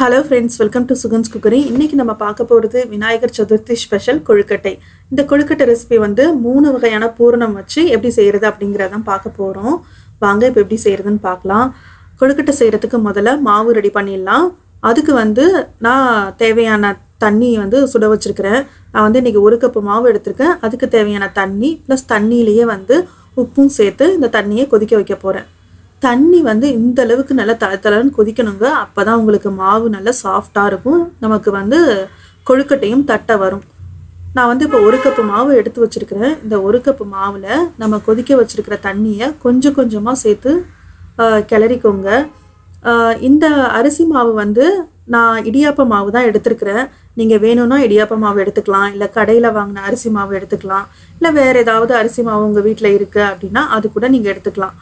Hello friends, welcome to Sugan's cookery. இன்றைக்கி நம்ம பார்க்க போகிறது விநாயகர் சதுர்த்தி ஸ்பெஷல் கொழுக்கட்டை. இந்த கொழுக்கட்டை ரெசிபி வந்து 3 வகையான பூரணம் வச்சு எப்படி செய்கிறது அப்படிங்கிறதான் பார்க்க போகிறோம். வாங்க இப்போ எப்படி செய்கிறதுன்னு பார்க்கலாம். கொழுக்கட்டை செய்கிறதுக்கு முதல்ல மாவு ரெடி பண்ணிடலாம். அதுக்கு வந்து நான் தேவையான தண்ணி வந்து சுட வச்சுருக்கிறேன். நான் வந்து இன்றைக்கி 1 கப்பு மாவு எடுத்திருக்கேன். அதுக்கு தேவையான தண்ணி ப்ளஸ் தண்ணியிலேயே வந்து உப்பும் சேர்த்து இந்த தண்ணியை கொதிக்க வைக்க போகிறேன். தண்ணி வந்து இந்த அளவுக்கு நல்லா தளன்னு கொதிக்கணுங்க. அப்போ தான் உங்களுக்கு மாவு நல்லா சாஃப்டாக இருக்கும். நமக்கு வந்து கொழுக்கட்டையும் தட்ட வரும். நான் வந்து இப்போ 1 கப்பு மாவு எடுத்து வச்சுருக்கிறேன். இந்த 1 கப்பு மாவில் நம்ம கொதிக்க வச்சுருக்கிற தண்ணியை கொஞ்சம் கொஞ்சமாக சேர்த்து கிளறிக்கோங்க. இந்த அரிசி மாவு வந்து நான் இடியாப்ப மாவு தான் எடுத்துருக்கிறேன். நீங்கள் வேணும்னா இடியாப்ப மாவு எடுத்துக்கலாம், இல்லை கடையில் வாங்கின அரிசி மாவு எடுத்துக்கலாம், இல்லை வேறு ஏதாவது அரிசி மாவு உங்கள் வீட்டில் இருக்குது அப்படின்னா அது கூட நீங்கள் எடுத்துக்கலாம்.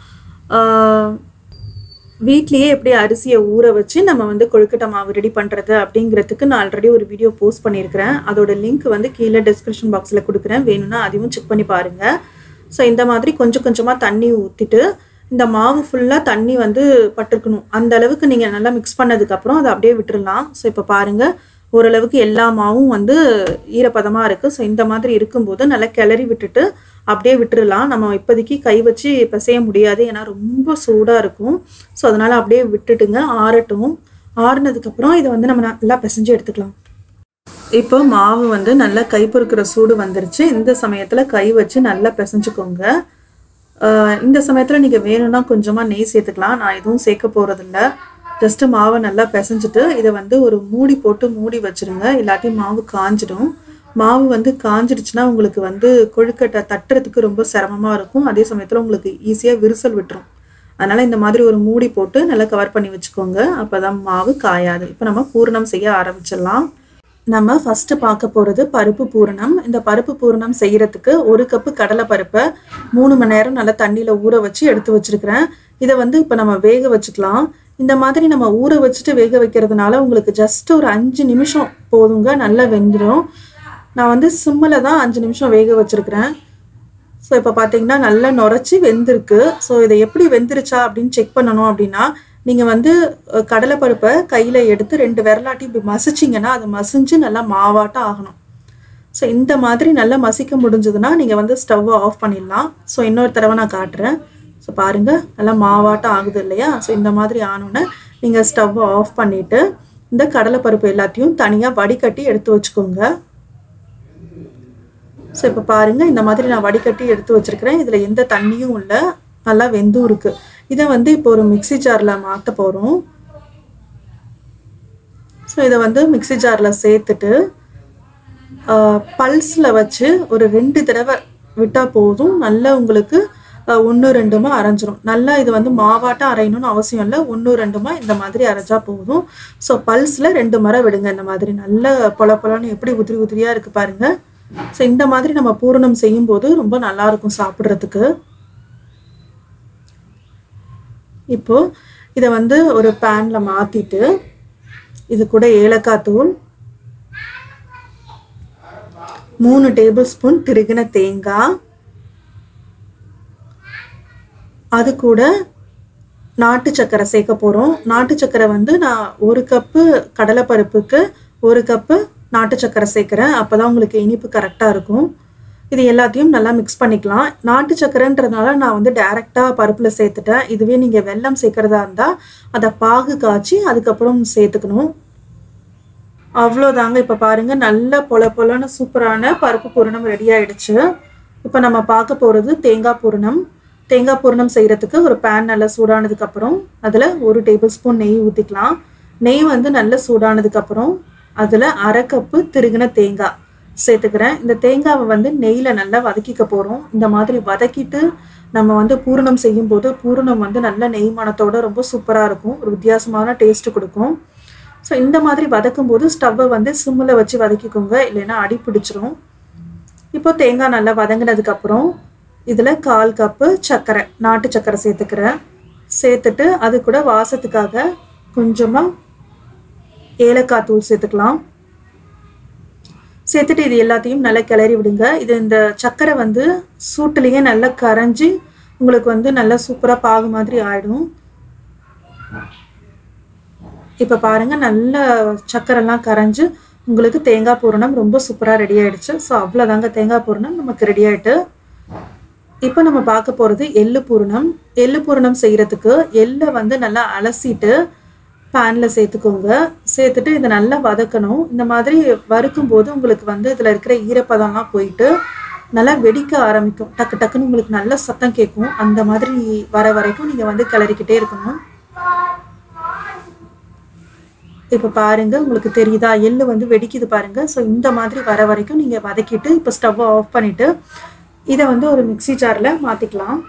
வீட்லேயே எப்படி அரிசியை ஊற வச்சு நம்ம வந்து கொழுக்கட்டை மாவு ரெடி பண்ணுறது அப்படிங்கிறதுக்கு நான் ஆல்ரெடி ஒரு வீடியோ போஸ்ட் பண்ணியிருக்கிறேன். அதோட லிங்க் வந்து கீழே டிஸ்கிரிப்ஷன் பாக்ஸில் கொடுக்குறேன், வேணும்னா அதையும் செக் பண்ணி பாருங்கள். ஸோ இந்த மாதிரி கொஞ்சம் கொஞ்சமாக தண்ணி ஊற்றிட்டு இந்த மாவு ஃபுல்லாக தண்ணி வந்து பட்டிருக்கணும். அந்த அளவுக்கு நீங்கள் நல்லா மிக்ஸ் பண்ணதுக்கப்புறம் அதை அப்படியே விட்டுடலாம். ஸோ இப்போ பாருங்கள், ஓரளவுக்கு எல்லா மாவும் வந்து ஈரப்பதமாக இருக்குது. ஸோ இந்த மாதிரி இருக்கும்போது நல்லா கிளறி விட்டுட்டு அப்படியே விட்டுடலாம். நம்ம இப்போதைக்கு கை வச்சு பிசைய முடியாது, ஏன்னா ரொம்ப சூடாக இருக்கும். ஸோ அதனால் அப்படியே விட்டுட்டுங்க, ஆறட்டும். ஆறுனதுக்கப்புறம் இதை வந்து நம்ம நல்லா பிசைஞ்சு எடுத்துக்கலாம். இப்போ மாவு வந்து நல்லா கை பொறுக்கிற சூடு வந்துருச்சு. இந்த சமயத்தில் கை வச்சு நல்லா பிசைஞ்சுக்கோங்க. இந்த சமயத்தில் நீங்கள் வேணும்னா கொஞ்சமாக நெய் சேர்த்துக்கலாம். நான் எதுவும் சேர்க்க போகிறதில்ல. ஜஸ்ட்டு மாவை நல்லா பிசைஞ்சிட்டு இதை வந்து ஒரு மூடி போட்டு மூடி வச்சுருங்க, இல்லாட்டி மாவு காஞ்சிடும். மாவு வந்து காஞ்சிடுச்சுன்னா உங்களுக்கு வந்து கொழுக்கட்டை தட்டுறதுக்கு ரொம்ப சிரமமாக இருக்கும். அதே சமயத்தில் உங்களுக்கு ஈஸியாக விரிசல் விட்டுரும். அதனால் இந்த மாதிரி ஒரு மூடி போட்டு நல்லா கவர் பண்ணி வச்சுக்கோங்க. அப்போ தான் மாவு காயாது. இப்போ நம்ம பூரணம் செய்ய ஆரம்பிச்சிடலாம். நம்ம ஃபஸ்ட்டு பார்க்க போகிறது பருப்பு பூரணம். இந்த பருப்பு பூரணம் செய்கிறதுக்கு 1 கப்பு கடலை பருப்பை 3 மணி நேரம் நல்லா தண்ணியில் ஊற வச்சு எடுத்து வச்சுருக்கிறேன். இதை வந்து இப்போ நம்ம வேக வச்சுக்கலாம். இந்த மாதிரி நம்ம ஊற வச்சுட்டு வேக வைக்கிறதுனால உங்களுக்கு ஜஸ்ட் ஒரு 5 நிமிஷம் போதுங்க, நல்லா வெந்துடும். நான் வந்து சிம்மில் தான் 5 நிமிஷம் வேக வச்சுருக்கிறேன். ஸோ இப்போ பார்த்தீங்கன்னா நல்லா நுரைச்சி வெந்திருக்கு. ஸோ இதை எப்படி வெந்துருச்சா அப்படின்னு செக் பண்ணணும் அப்படின்னா, நீங்கள் வந்து கடலைப்பருப்பை கையில் எடுத்து 2 விரலாட்டி இப்படி மசிச்சிங்கன்னா அது மசிஞ்சு நல்லா மாவாட்டம் ஆகணும். ஸோ இந்த மாதிரி நல்லா மசிக்க முடிஞ்சதுன்னா நீங்கள் வந்து ஸ்டவ்வை ஆஃப் பண்ணிடலாம். ஸோ இன்னொரு தடவை நான் காட்டுறேன். ஸோ பாருங்கள், நல்லா மாவாட்டம் ஆகுது இல்லையா? ஸோ இந்த மாதிரி ஆனோன்னே நீங்கள் ஸ்டவ்வை ஆஃப் பண்ணிவிட்டு இந்த கடலைப்பருப்பு எல்லாத்தையும் தனியாக வடிகட்டி எடுத்து வச்சுக்கோங்க. ஸோ இப்போ பாருங்கள், இந்த மாதிரி நான் வடிகட்டி எடுத்து வச்சுருக்கிறேன். இதில் எந்த தண்ணியும் இல்லை, நல்லா வெந்தும் இருக்குது. இதை வந்து இப்போ ஒரு மிக்சி ஜாரில் மாற்ற போகிறோம். ஸோ இதை வந்து மிக்சி ஜாரில் சேர்த்துட்டு பல்ஸில் வச்சு ஒரு 2 தடவை விட்டால் போதும். நல்லா உங்களுக்கு 1-2 அரைஞ்சிரும். நல்லா இது வந்து மாவாட்டம் அரையணும்னு அவசியம் இல்லை, 1-2 இந்த மாதிரி அரைச்சா போதும். ஸோ பல்ஸில் 2 முறை விடுங்க. இந்த மாதிரி நல்ல பொலன்னு எப்படி உதிரி உதிரியாக இருக்குது பாருங்கள். ஸோ இந்த மாதிரி நம்ம பூரணம் செய்யும்போது ரொம்ப நல்லாயிருக்கும் சாப்பிட்றதுக்கு. இப்போது இதை வந்து ஒரு பேனில் மாற்றிட்டு இது கூட ஏலக்காய் தூள், 3 டேபிள் ஸ்பூன் திருகின தேங்காய், அது கூட நாட்டு சர்க்கரை சேர்க்க போகிறோம். நாட்டு சர்க்கரை வந்து நான் 1 கப்பு கடலைப்பருப்புக்கு 1 கப்பு நாட்டு சர்க்கரை சேர்க்குறேன். அப்போ தான் உங்களுக்கு இனிப்பு கரெக்டாக இருக்கும். இது எல்லாத்தையும் நல்லா மிக்ஸ் பண்ணிக்கலாம். நாட்டு சர்க்கரைன்றதுனால நான் வந்து டைரெக்டாக பருப்பில் சேர்த்துட்டேன். இதுவே நீங்கள் வெல்லம் சேர்க்குறதா இருந்தால் அதை பாகு காய்ச்சி அதுக்கப்புறம் சேர்த்துக்கணும். அவ்வளோதாங்க. இப்போ பாருங்கள், நல்ல பொலன்னு சூப்பரான பருப்பு பூரணம் ரெடி ஆகிடுச்சு. இப்போ நம்ம பார்க்க போகிறது தேங்காய் பூரணம். தேங்காய் பூரணம் செய்கிறதுக்கு ஒரு பேன் நல்லா சூடானதுக்கப்புறம் அதில் 1 டேபிள் ஸ்பூன் நெய் ஊற்றிக்கலாம். நெய் வந்து நல்லா சூடானதுக்கப்புறம் அதில் 1/2 கப்பு திருகின தேங்காய் சேர்த்துக்கிறேன். இந்த தேங்காவை வந்து நெய்யில் நல்லா வதக்கிக்க போகிறோம். இந்த மாதிரி வதக்கிட்டு நம்ம வந்து பூரணம் செய்யும்போது பூரணம் வந்து நல்ல நெய் மணத்தோடு ரொம்ப சூப்பராக இருக்கும், ஒரு வித்தியாசமான டேஸ்ட்டு கொடுக்கும். ஸோ இந்த மாதிரி வதக்கும்போது ஸ்டவ்வை வந்து சிம்மில் வச்சு வதக்கிக்கோங்க, இல்லைன்னா அடி பிடிச்சிரும். இப்போ தேங்காய் நல்லா வதங்கினதுக்கப்புறம் இதில் 1/4 கப்பு சர்க்கரை, நாட்டு சர்க்கரை சேர்த்துக்கிறேன். சேர்த்துட்டு அது கூட வாசத்துக்காக கொஞ்சமாக ஏலக்காய் தூள் சேர்த்துக்கலாம். சேர்த்துட்டு இது எல்லாத்தையும் நல்லா கிளறி விடுங்க. இது இந்த சர்க்கரை வந்து சூட்டுலேயே நல்லா கரைஞ்சி உங்களுக்கு வந்து நல்லா சூப்பராக பாகு மாதிரி ஆகிடும். இப்போ பாருங்கள் நல்ல சக்கரைலாம் கரைஞ்சி உங்களுக்கு தேங்காய் பூரணம் ரொம்ப சூப்பராக ரெடி ஆகிடுச்சு. ஸோ அவ்வளோதாங்க, தேங்காய் பூரணம் நமக்கு ரெடி ஆகிட்டு. இப்போ நம்ம பார்க்க போகிறது எள்ளு பூரணம். எள்ளு பூரணம் செய்கிறதுக்கு எள்ளை வந்து நல்லா அலசிட்டு பேனில் சேர்த்துக்கோங்க. சேர்த்துட்டு இதை நல்லா வதக்கணும். இந்த மாதிரி வறுக்கும் போது உங்களுக்கு வந்து இதில் இருக்கிற ஈரப்பதம்லாம் போயிட்டு நல்லா வெடிக்க ஆரம்பிக்கும். டக்கு டக்குன்னு உங்களுக்கு நல்ல சத்தம் கேட்கும். அந்த மாதிரி வர வரைக்கும் நீங்கள் வந்து கிளறிக்கிட்டே இருக்கணும். இப்போ பாருங்கள், உங்களுக்கு தெரியுதா எள்ளு வந்து வெடிக்குது பாருங்கள். ஸோ இந்த மாதிரி வர வரைக்கும் நீங்கள் வதக்கிட்டு இப்போ ஸ்டவ்வை ஆஃப் பண்ணிவிட்டு இதை வந்து ஒரு மிக்ஸி ஜாரில் மாற்றிக்கலாம்.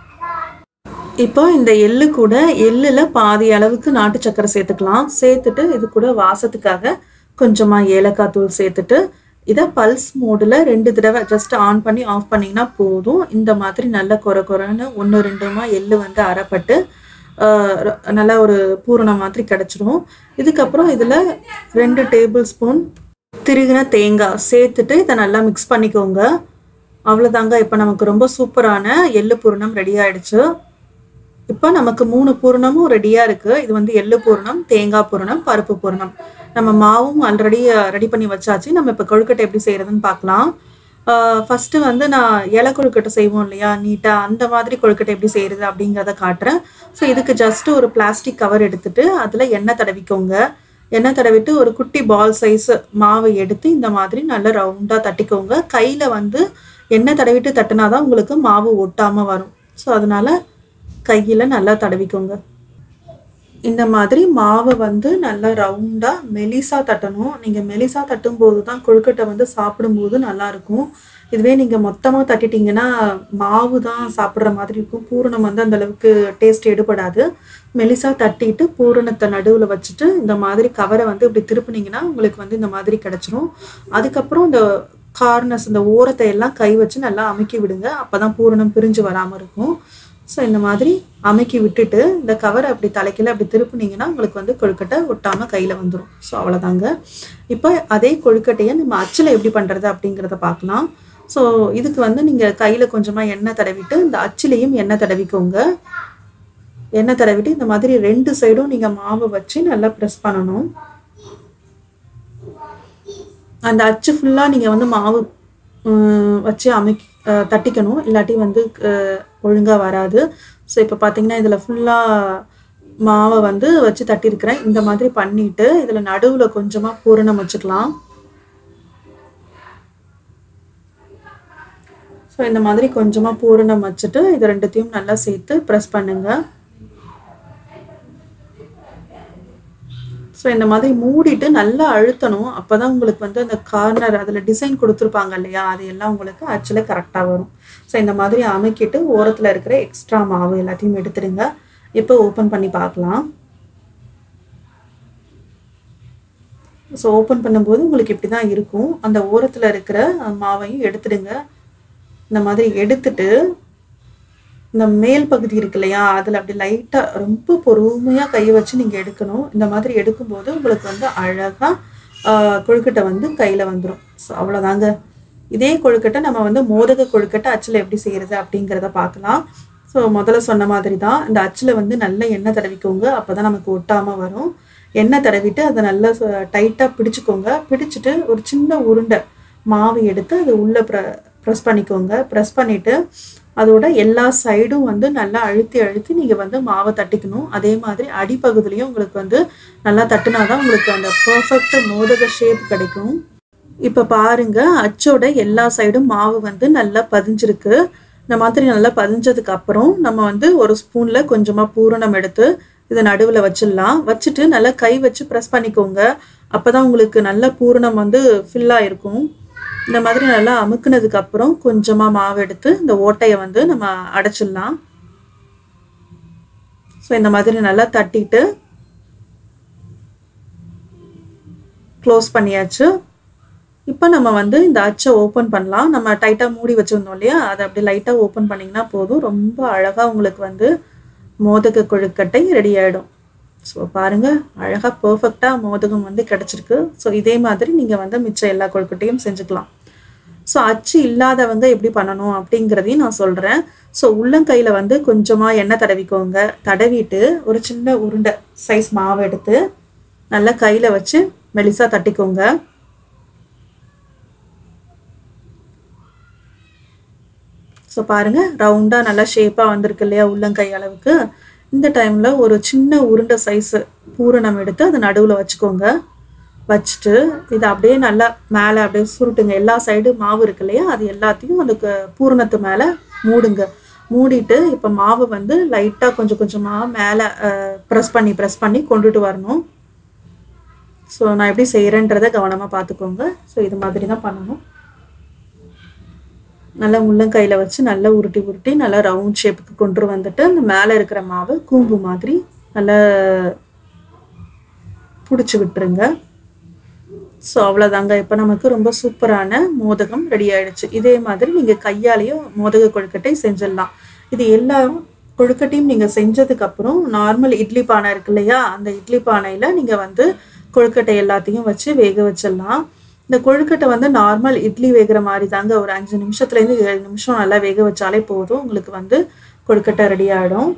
இப்போ இந்த எள்ளு கூட எள்ளில் பாதி அளவுக்கு நாட்டு சக்கரை சேர்த்துக்கலாம். சேர்த்துட்டு இது கூட வாசத்துக்காக கொஞ்சமாக ஏலக்காய் தூள் சேர்த்துட்டு இதை பல்ஸ் மோடில் 2 தடவை ஜஸ்ட் ஆன் பண்ணி ஆஃப் பண்ணிங்கன்னா போதும். இந்த மாதிரி நல்ல கொரன்னு 1-2மா எள்ளு வந்து அரைப்பட்டு நல்லா ஒரு பூரணம் மாதிரி கிடச்சிடும். இதுக்கப்புறம் இதில் 2 டேபிள் ஸ்பூன் திருகின தேங்காய் சேர்த்துட்டு இதை நல்லா மிக்ஸ் பண்ணிக்கோங்க. அவ்வளோதாங்க, இப்போ நமக்கு ரொம்ப சூப்பரான எள்ளு பூரணம் ரெடி ஆகிடுச்சு. இப்போ நமக்கு 3 பூரணமும் ரெடியாக இருக்குது. இது வந்து எள்ளு பூரணம், தேங்காய் பூரணம், பருப்பு பூரணம். நம்ம மாவும் ஆல்ரெடி ரெடி பண்ணி வச்சாச்சு. நம்ம இப்போ கொழுக்கட்டை எப்படி செய்கிறதுன்னு பார்க்கலாம். ஃபஸ்ட்டு வந்து நான் இலை கொழுக்கட்டை செய்வோம் இல்லையா நீட்டாக, அந்த மாதிரி கொழுக்கட்டை எப்படி செய்கிறது அப்படிங்கிறத காட்டுறேன். ஸோ இதுக்கு ஜஸ்ட்டு ஒரு பிளாஸ்டிக் கவர் எடுத்துகிட்டு அதில் எண்ணெய் தடவிக்கோங்க. எண்ணெய் தடவிட்டு ஒரு குட்டி பால் சைஸ் மாவை எடுத்து இந்த மாதிரி நல்லா ரவுண்டாக தட்டிக்கோங்க. கையில் வந்து எண்ணெய் தடவிட்டு தட்டினா தான் உங்களுக்கு மாவு ஒட்டாமல் வரும். ஸோ அதனால் கையில் நல்லா தடவிக்கோங்க. இந்த மாதிரி மாவை வந்து நல்லா ரவுண்டாக மெலிசாக தட்டணும். நீங்கள் மெலிசாக தட்டும்போது தான் கொழுக்கட்டை வந்து சாப்பிடும்போது நல்லாயிருக்கும். இதுவே நீங்கள் மொத்தமாக தட்டிட்டிங்கன்னா மாவு தான் சாப்பிட்ற மாதிரி இருக்கும். பூரணம் வந்து அந்தளவுக்கு டேஸ்ட் எடுபடாது. மெலிசாக தட்டிட்டு பூரணத்தை நடுவில் வச்சுட்டு இந்த மாதிரி கவரை வந்து இப்படி திருப்பினீங்கன்னா உங்களுக்கு வந்து இந்த மாதிரி கிடச்சிரும். அதுக்கப்புறம் இந்த கார்னர்ஸ் இந்த ஓரத்தை எல்லாம் கை வச்சு நல்லா அமுக்கி விடுங்க. அப்போ தான் பூரணம் பிரிஞ்சு வராமல் இருக்கும். ஸோ இந்த மாதிரி அமுக்கி விட்டுட்டு இந்த கவரை அப்படி தலைக்கீழ அப்படி திருப்பினீங்கன்னா உங்களுக்கு வந்து கொழுக்கட்டை ஒட்டாமல் கையில் வந்துடும். ஸோ அவ்வளோதாங்க. இப்போ அதே கொழுக்கட்டையை நம்ம அச்சில் எப்படி பண்ணுறது அப்படிங்கிறத பார்க்கலாம். ஸோ இதுக்கு வந்து நீங்கள் கையில் கொஞ்சமாக எண்ணெய் தடவிட்டு இந்த அச்சிலையும் எண்ணெய் தடவிக்கோங்க. எண்ணெய் தடவிட்டு இந்த மாதிரி 2 சைடும் நீங்கள் மாவை வச்சு நல்லா ப்ரெஸ் பண்ணணும். அந்த அச்சு ஃபுல்லாக நீங்கள் வந்து மாவு வச்சு தட்டிக்கணும், இல்லாட்டி வந்து ஒழுங்காக வராது. ஸோ இப்போ பார்த்தீங்கன்னா இதில் ஃபுல்லாக மாவை வந்து வச்சு தட்டியிருக்கிறேன். இந்த மாதிரி பண்ணிவிட்டு இதில் நடுவில் கொஞ்சமாக பூரணம் வச்சுக்கலாம். ஸோ இந்த மாதிரி கொஞ்சமாக பூரணம் வச்சுட்டு இது 2த்தையும் நல்லா சேர்த்து ப்ரெஸ் பண்ணுங்கள். ஸோ இந்த மாதிரி மூடிட்டு நல்லா அழுத்தணும். அப்போ தான் உங்களுக்கு வந்து அந்த கார்னர் அதில் டிசைன் கொடுத்துருப்பாங்க இல்லையா, அது எல்லாம் உங்களுக்கு அச்சில் கரெக்டாக வரும். ஸோ இந்த மாதிரி அமுக்கிட்டு ஓரத்தில் இருக்கிற எக்ஸ்ட்ரா மாவு எல்லாத்தையும் எடுத்துடுங்க. இப்போ ஓப்பன் பண்ணி பார்க்கலாம். ஸோ ஓப்பன் பண்ணும்போது உங்களுக்கு இப்படி தான் இருக்கும். அந்த ஓரத்தில் இருக்கிற மாவையும் எடுத்துடுங்க. இந்த மாதிரி எடுத்துட்டு இந்த மேல் பகுதி இருக்கு இல்லையா, அதில் அப்படி லைட்டாக ரொம்ப பொறுமையாக கையை வச்சு நீங்கள் எடுக்கணும். இந்த மாதிரி எடுக்கும்போது உங்களுக்கு வந்து அழகாக கொழுக்கட்டை வந்து கையில் வந்துடும். ஸோ அவ்வளோதாங்க. இதே கொழுக்கட்டை நம்ம வந்து மோதக கொழுக்கட்டை அச்சில் எப்படி செய்கிறது அப்படிங்கிறத பார்க்கலாம். ஸோ முதல்ல சொன்ன மாதிரி தான் இந்த அச்சில் வந்து நல்ல எண்ணெய் தடவிக்கோங்க. அப்போ தான் நமக்கு ஒட்டாமல் வரும். எண்ணெய் தடவிட்டு அதை நல்லா டைட்டாக பிடிச்சிக்கோங்க. பிடிச்சிட்டு ஒரு சின்ன உருண்டை மாவு எடுத்து அது உள்ளே ப்ரெஸ் பண்ணிக்கோங்க. ப்ரெஸ் பண்ணிவிட்டு அதோட எல்லா சைடும் வந்து நல்லா அழுத்தி நீங்கள் வந்து மாவை தட்டிக்கணும். அதே மாதிரி அடிப்பகுதிலையும் உங்களுக்கு வந்து நல்லா தட்டினா தான் உங்களுக்கு அந்த பர்ஃபெக்ட் மோதக ஷேப் கிடைக்கும். இப்போ பாருங்கள், அச்சோட எல்லா சைடும் மாவு வந்து நல்லா பதிஞ்சிருக்கு. இந்த மாதிரி நல்லா பதிஞ்சதுக்கு அப்புறம் நம்ம வந்து ஒரு ஸ்பூனில் கொஞ்சமாக பூரணம் எடுத்து இதை நடுவில் வச்சிடலாம். வச்சுட்டு நல்லா கை வச்சு ப்ரெஸ் பண்ணிக்கோங்க. அப்போ தான் உங்களுக்கு நல்ல பூரணம் வந்து ஃபில்லாக இருக்கும். இந்த மாதிரி நல்லா அமுக்குனதுக்கு அப்புறம் கொஞ்சமாக மாவு எடுத்து இந்த ஓட்டையை வந்து நம்ம அடைச்சிடலாம். ஸோ இந்த மாதிரி நல்லா தட்டிட்டு க்ளோஸ் பண்ணியாச்சு. இப்போ நம்ம வந்து இந்த அச்சை ஓப்பன் பண்ணலாம். நம்ம டைட்டாக மூடி வச்சுருந்தோம் இல்லையா, அதை அப்படி லைட்டாக ஓப்பன் பண்ணிங்கன்னா போதும். ரொம்ப அழகாக உங்களுக்கு வந்து மோதக கொழுக்கட்டை ரெடி ஆகிடும். ஸோ பாருங்கள், அழகாக பர்ஃபெக்டாக மோதகம் வந்து கிடச்சிருக்கு. ஸோ இதே மாதிரி நீங்கள் வந்து மிச்சம் எல்லா கொழுக்கட்டையும் செஞ்சுக்கலாம். ஸோ அச்சு இல்லாதவங்க எப்படி பண்ணணும் அப்படிங்கிறதையும் நான் சொல்கிறேன். ஸோ உள்ளங்கையில் கொஞ்சமாக எண்ணெய் தடவிக்கோங்க. தடவிட்டு ஒரு சின்ன உருண்டை சைஸ் மாவு எடுத்து நல்லா கையில் வச்சு மெலிசா தட்டிக்கோங்க. ஸோ பாருங்கள், ரவுண்டாக நல்லா ஷேப்பாக வந்திருக்கு இல்லையா உள்ளங்கை அளவுக்கு. இந்த டைமில் ஒரு சின்ன உருண்டை சைஸு பூரணம் எடுத்து அதை நடுவில் வச்சுக்கோங்க. வச்சுட்டு இதை அப்படியே நல்லா மேலே அப்படியே சுருட்டுங்க. எல்லா சைடு மாவு இருக்கு இல்லையா, அது எல்லாத்தையும் அந்த பூரணத்து மேலே மூடுங்க. மூடிட்டு இப்போ மாவு வந்து லைட்டாக கொஞ்சம் கொஞ்சமாக மேலே ப்ரெஸ் பண்ணி கொண்டுட்டு வரணும். ஸோ நான் எப்படி செய்கிறேன்றதை கவனமாக பார்த்துக்கோங்க. ஸோ இது மாதிரி தான் பண்ணணும். நல்லா உள்ளங்கையில் வச்சு நல்லா உருட்டி நல்லா ரவுண்ட் ஷேப்புக்கு கொண்டு வந்துட்டு அந்த மேலே இருக்கிற மாவை கூம்பு மாதிரி நல்லா பிடிச்சி விட்டுருங்க. ஸோ அவ்வளோதாங்க. இப்போ நமக்கு ரொம்ப சூப்பரான மோதகம் ரெடி ஆகிடுச்சு. இதே மாதிரி நீங்கள் கையாலேயும் மோதக கொழுக்கட்டை செஞ்சிடலாம். இது எல்லா கொழுக்கட்டையும் நீங்கள் செஞ்சதுக்கப்புறம் நார்மல் இட்லி பானை இருக்கு இல்லையா, அந்த இட்லி பானையில் நீங்கள் வந்து கொழுக்கட்டை எல்லாத்தையும் வச்சு வேக வச்சிடலாம். இந்த கொழுக்கட்டை வந்து நார்மல் இட்லி வேகிற மாதிரி தாங்க. ஒரு 5 நிமிஷத்துலேருந்து 7 நிமிஷம் நல்லா வேக வச்சாலே போதும், உங்களுக்கு வந்து கொழுக்கட்டை ரெடி ஆகிடும்.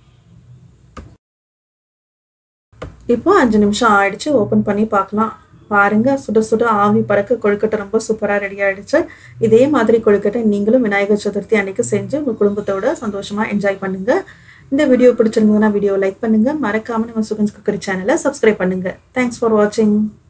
இப்போ 5 நிமிஷம் ஆயிடுச்சு. ஓப்பன் பண்ணி பார்க்கலாம். பாருங்கள், சுட சுட ஆவி பறக்க கொழுக்கட்டை ரொம்ப சூப்பராக ரெடி ஆகிடுச்சு. இதே மாதிரி கொழுக்கட்டை நீங்களும் விநாயகர் சதுர்த்தி அன்னைக்கு செஞ்சு உங்கள் குடும்பத்தோட சந்தோஷமாக என்ஜாய் பண்ணுங்கள். இந்த வீடியோ பிடிச்சிருந்ததுன்னா வீடியோ லைக் பண்ணுங்கள். மறக்காமல் நம்ம சுகன்ஸ் குக்கரி சேனலை சப்ஸ்கிரைப் பண்ணுங்கள். தேங்க்ஸ் ஃபார் வாட்சிங்.